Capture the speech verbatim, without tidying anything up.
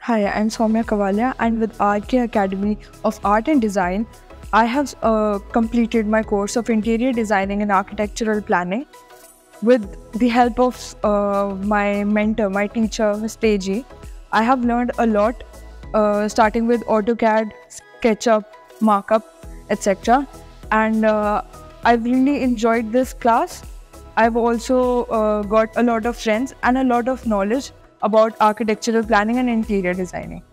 Hi, I'm Soumya Kavalia, and with R K Academy of Art and Design, I have uh, completed my course of interior designing and architectural planning. With the help of uh, my mentor, my teacher, Miss Teji, I have learned a lot, uh, starting with AutoCAD, SketchUp, markup, et cetera. And uh, I've really enjoyed this class. I've also uh, got a lot of friends and a lot of knowledge about architectural planning and interior designing.